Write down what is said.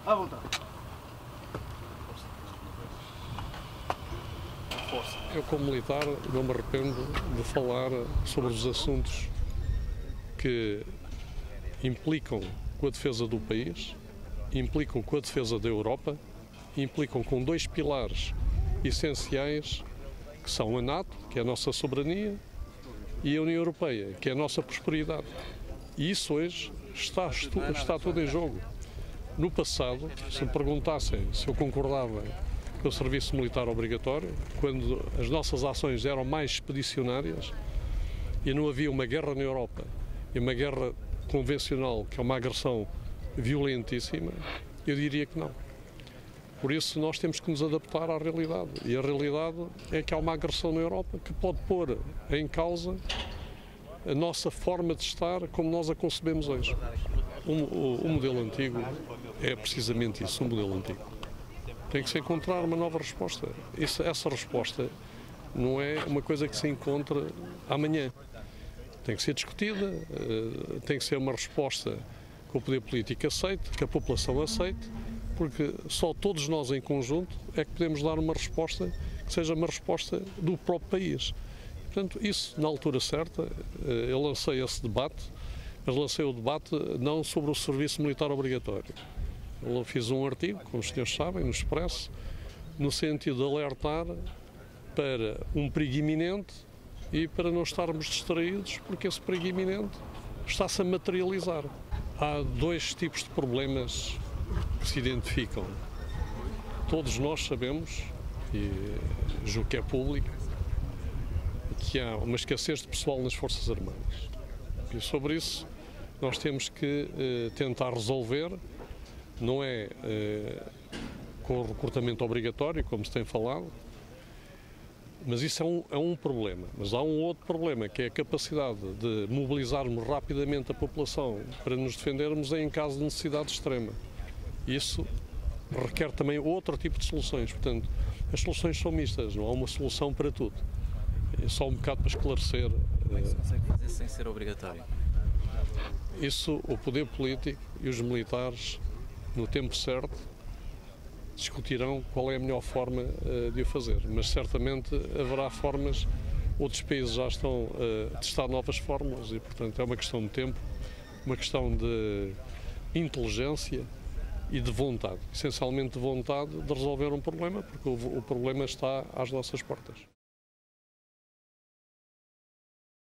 À vontade. Eu, como militar, não me arrependo de falar sobre os assuntos que implicam com a defesa do país, implicam com a defesa da Europa, implicam com dois pilares essenciais, que são a NATO, que é a nossa soberania, e a União Europeia, que é a nossa prosperidade. E isso hoje está tudo em jogo. No passado, se me perguntassem se eu concordava com o serviço militar obrigatório, quando as nossas ações eram mais expedicionárias e não havia uma guerra na Europa e uma guerra convencional, que é uma agressão violentíssima, eu diria que não. Por isso nós temos que nos adaptar à realidade. E a realidade é que há uma agressão na Europa que pode pôr em causa a nossa forma de estar como nós a concebemos hoje. O modelo antigo é precisamente isso, um modelo antigo. Tem que se encontrar uma nova resposta. Essa resposta não é uma coisa que se encontra amanhã. Tem que ser discutida, tem que ser uma resposta que o poder político aceite, que a população aceite, porque só todos nós em conjunto é que podemos dar uma resposta que seja uma resposta do próprio país. Portanto, isso na altura certa, eu lancei esse debate, mas lancei o debate não sobre o serviço militar obrigatório. Eu fiz um artigo, como os senhores sabem, no Expresso, no sentido de alertar para um perigo iminente e para não estarmos distraídos, porque esse perigo iminente está-se a materializar. Há dois tipos de problemas que se identificam. Todos nós sabemos, e julgo que é público, que há uma escassez de pessoal nas Forças Armadas. E sobre isso nós temos que tentar resolver, não é com o recrutamento obrigatório, como se tem falado, mas isso é um problema. Mas há um outro problema, que é a capacidade de mobilizarmos rapidamente a população para nos defendermos em caso de necessidade extrema. Isso requer também outro tipo de soluções. Portanto, as soluções são mistas, não há uma solução para tudo. É só um bocado para esclarecer. Como é que se consegue fazer sem ser obrigatório? Isso, o poder político e os militares, no tempo certo, discutirão qual é a melhor forma de o fazer. Mas certamente haverá formas, outros países já estão a testar novas fórmulas e, portanto, é uma questão de tempo, uma questão de inteligência e de vontade. Essencialmente de vontade de resolver um problema, porque o problema está às nossas portas.